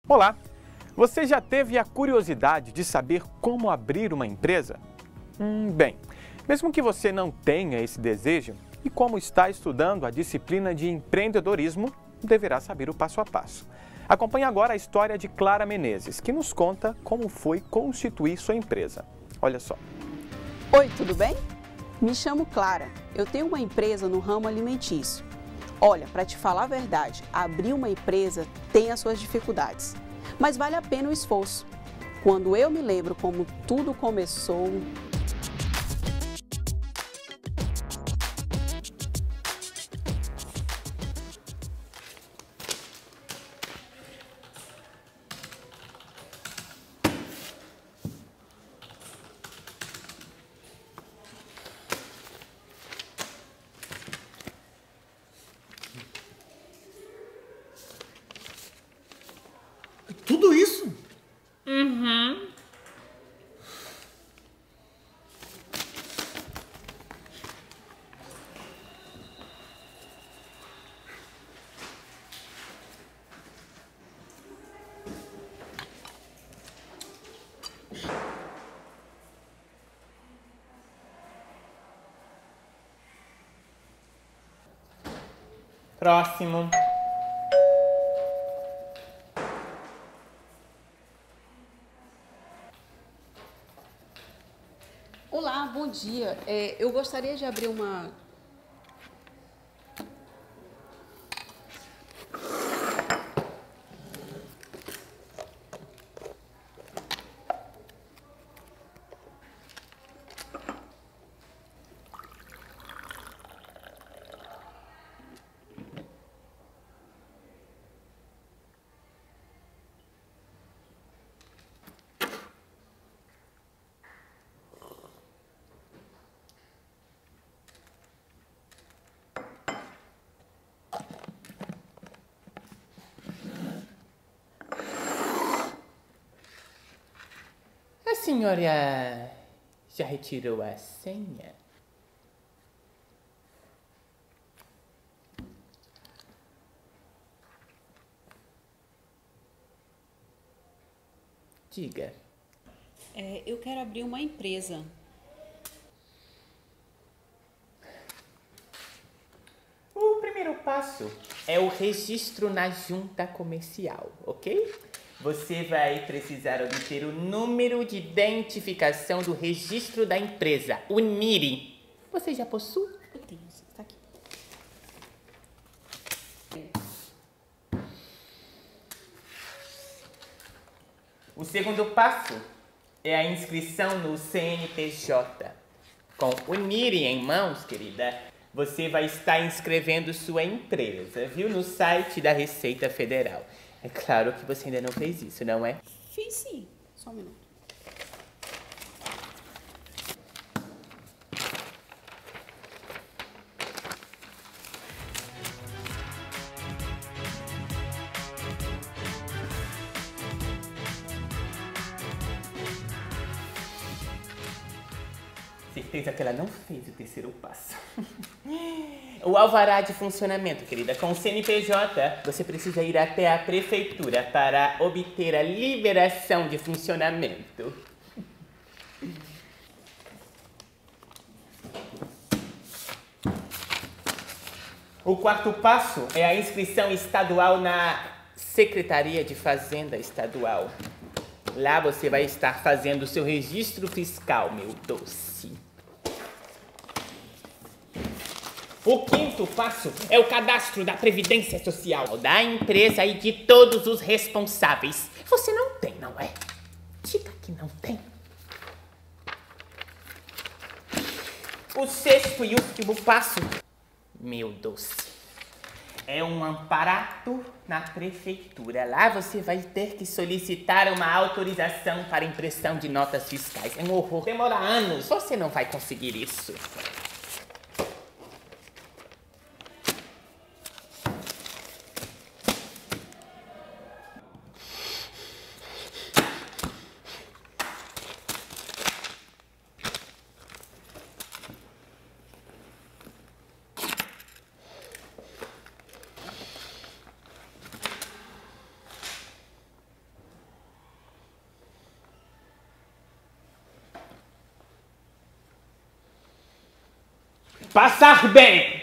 Olá! Você já teve a curiosidade de saber como abrir uma empresa? Bem, mesmo que você não tenha esse desejo, e como está estudando a disciplina de empreendedorismo, deverá saber o passo a passo. Acompanhe agora a história de Clara Menezes, que nos conta como foi constituir sua empresa. Olha só. Oi, tudo bem? Me chamo Clara. Eu tenho uma empresa no ramo alimentício. Olha, para te falar a verdade, abrir uma empresa tem as suas dificuldades, mas vale a pena o esforço. Quando eu me lembro como tudo começou... Tudo isso? Próximo. Olá, bom dia. Eu gostaria de abrir uma... A senhora já retirou a senha? Diga. Eu quero abrir uma empresa. O primeiro passo é o registro na junta comercial, ok? Você vai precisar obter o número de identificação do registro da empresa, o NIRI. Você já possui? Eu tenho, está aqui. O segundo passo é a inscrição no CNPJ. Com o NIRI em mãos, querida, você vai estar inscrevendo sua empresa, viu? No site da Receita Federal. É claro que você ainda não fez isso, não é? Fiz sim. Só um minuto. Certeza que ela não fez o terceiro passo. O alvará de funcionamento, querida. Com o CNPJ, você precisa ir até a prefeitura para obter a liberação de funcionamento. O quarto passo é a inscrição estadual na Secretaria de Fazenda Estadual. Lá você vai estar fazendo o seu registro fiscal, meu doce. O quinto passo é o cadastro da Previdência Social da empresa e de todos os responsáveis. Você não tem, não é? Diga que não tem. O sexto e último passo, meu doce, é um amparato na prefeitura. Lá você vai ter que solicitar uma autorização para impressão de notas fiscais. É um horror. Demora anos. Você não vai conseguir isso. passar bem.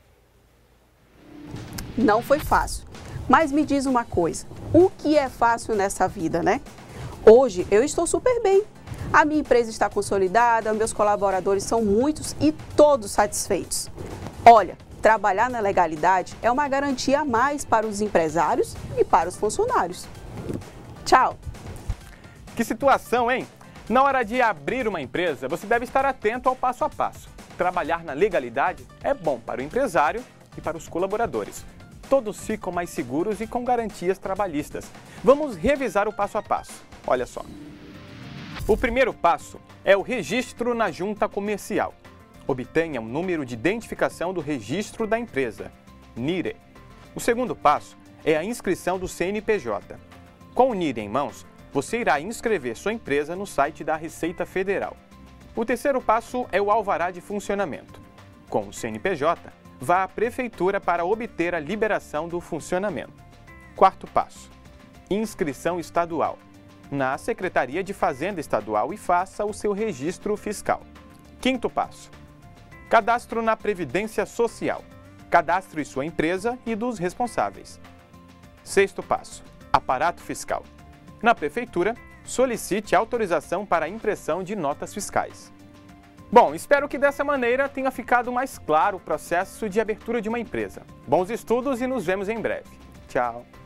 Não foi fácil. Mas me diz uma coisa, o que é fácil nessa vida, né? Hoje eu estou super bem. A minha empresa está consolidada, meus colaboradores são muitos e todos satisfeitos. Olha, trabalhar na legalidade é uma garantia a mais para os empresários e para os funcionários. Tchau! Que situação, hein? Na hora de abrir uma empresa, você deve estar atento ao passo a passo. Trabalhar na legalidade é bom para o empresário e para os colaboradores. Todos ficam mais seguros e com garantias trabalhistas. Vamos revisar o passo a passo. Olha só. O primeiro passo é o registro na junta comercial. Obtenha o número de identificação do registro da empresa, NIRE. O segundo passo é a inscrição do CNPJ. Com o NIRE em mãos, você irá inscrever sua empresa no site da Receita Federal. O terceiro passo é o alvará de funcionamento. Com o CNPJ, vá à prefeitura para obter a liberação do funcionamento. Quarto passo: inscrição estadual. Na Secretaria de Fazenda Estadual e faça o seu registro fiscal. Quinto passo: cadastro na Previdência Social. Cadastre sua empresa e dos responsáveis. Sexto passo: aparato fiscal. Na Prefeitura, solicite autorização para a impressão de notas fiscais. Bom, espero que dessa maneira tenha ficado mais claro o processo de abertura de uma empresa. Bons estudos e nos vemos em breve. Tchau!